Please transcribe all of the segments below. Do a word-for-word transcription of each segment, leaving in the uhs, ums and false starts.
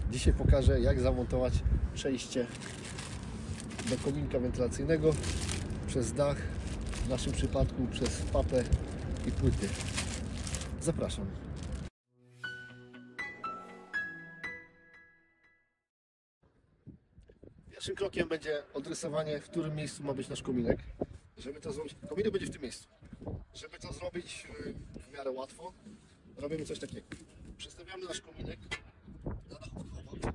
Dzisiaj pokażę, jak zamontować przejście do kominka wentylacyjnego przez dach, w naszym przypadku przez papę i płyty. Zapraszam. Pierwszym krokiem będzie odrysowanie, w którym miejscu ma być nasz kominek. Żeby to zrobić, kominek będzie w tym miejscu. Żeby to zrobić w miarę łatwo, robimy coś takiego. Przestawiamy nasz kominek na dachu obok.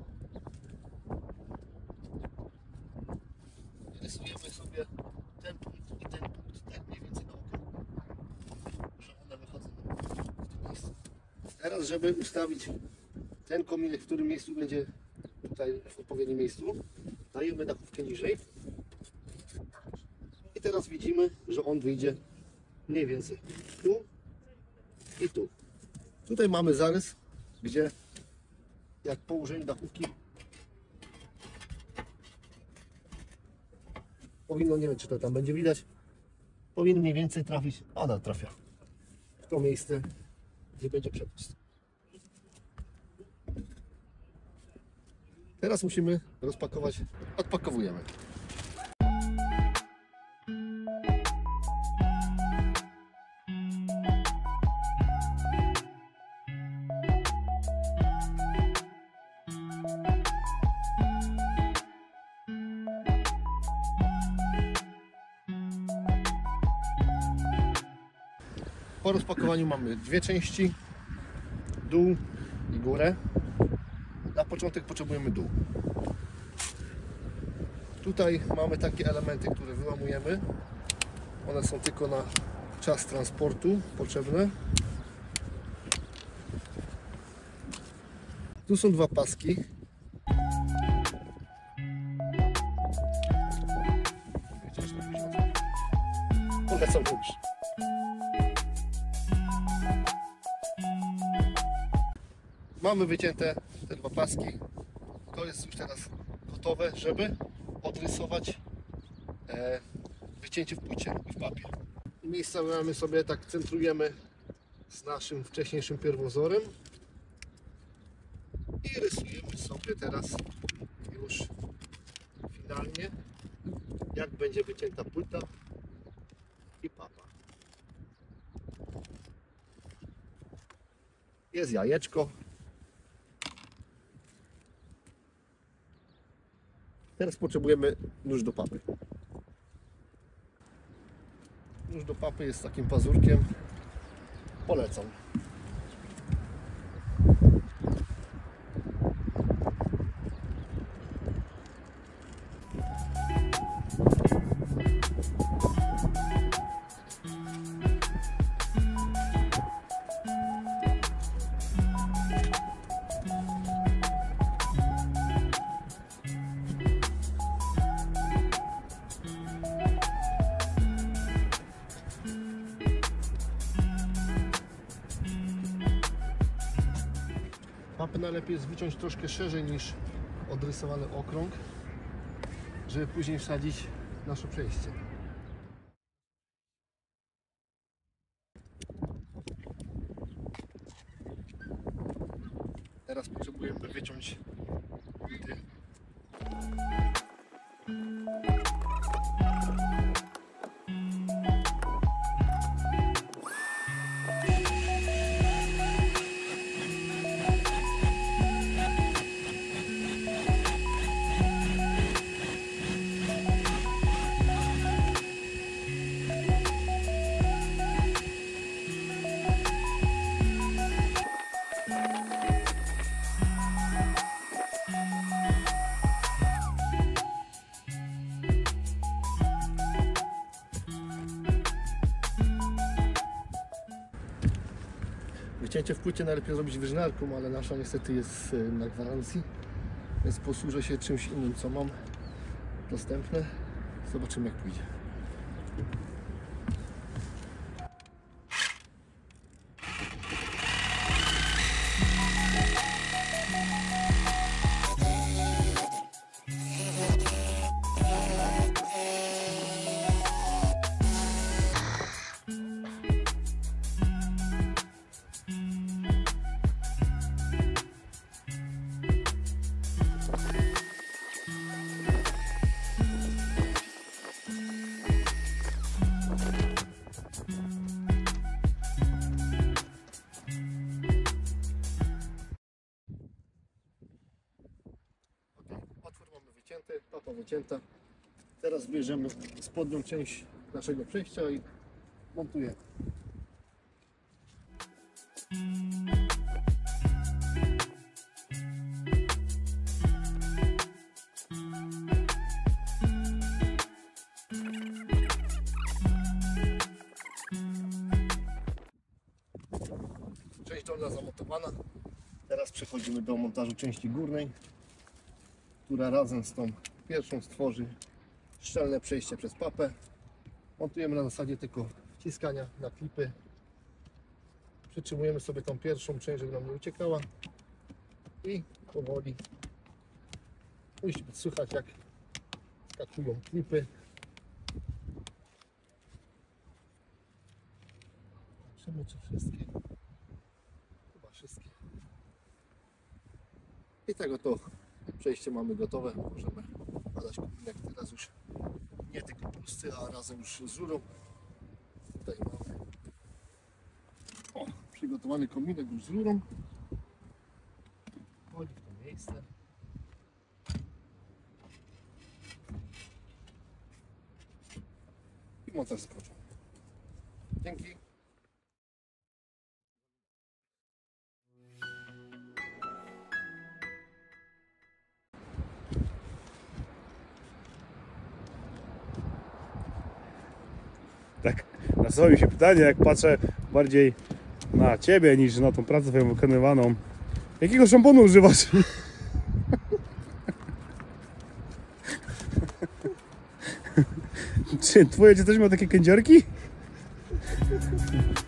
Rysujemy sobie ten punkt i ten punkt, tak mniej więcej na oko, że one wychodzą w tym miejscu. Teraz, żeby ustawić ten kominek, w którym miejscu będzie tutaj w odpowiednim miejscu, dajemy dachówkę niżej i teraz widzimy, że on wyjdzie mniej więcej tu i tu. Tutaj mamy zarys, gdzie jak po ułożeniu dachówki powinno, nie wiem czy to tam będzie widać, powinien mniej więcej trafić, a ona trafia w to miejsce, gdzie będzie przepust. Teraz musimy rozpakować, odpakowujemy. Po rozpakowaniu mamy dwie części, dół i górę. Na początek potrzebujemy dół. Tutaj mamy takie elementy, które wyłamujemy. One są tylko na czas transportu potrzebne. Tu są dwa paski. One są już. Mamy wycięte te dwa paski. To jest już teraz gotowe, żeby odrysować e, wycięcie w płycie i w papie. Miejsca mamy sobie, tak centrujemy z naszym wcześniejszym pierwowzorem i rysujemy sobie teraz już finalnie, jak będzie wycięta płyta i papa. Jest jajeczko. Teraz potrzebujemy nóż do papy. Nóż do papy jest takim pazurkiem. Polecam. Papę najlepiej jest wyciąć troszkę szerzej niż odrysowany okrąg, żeby później wsadzić nasze przejście. Teraz potrzebujemy wyciąć płyty. Wycięcie w płycie najlepiej zrobić wyżynarką, ale nasza niestety jest na gwarancji, więc posłużę się czymś innym, co mam dostępne. Zobaczymy, jak pójdzie. wycięte, papa wycięta. Teraz bierzemy spodnią część naszego przejścia i montujemy. Część dolna zamontowana. Teraz przechodzimy do montażu części górnej, która razem z tą pierwszą stworzy szczelne przejście przez papę. Montujemy na zasadzie tylko wciskania na klipy. Przytrzymujemy sobie tą pierwszą część, żeby nam nie uciekała i powoli musi być słychać, jak skakują klipy. Zobaczymy, czy wszystkie. Chyba wszystkie. I tego to przejście mamy gotowe. Możemy badać kominek teraz już nie tylko pusty, a razem już z rurą. Tutaj mamy o, przygotowany kominek już z rurą. Wchodzi w to miejsce. I montaż skończony. Dzięki. Tak, nasuwa mi się pytanie, jak patrzę bardziej na Ciebie niż na tą pracę twoją wykonywaną. Jakiego szamponu używasz? Czy twoje dzieci też miały takie kędziorki?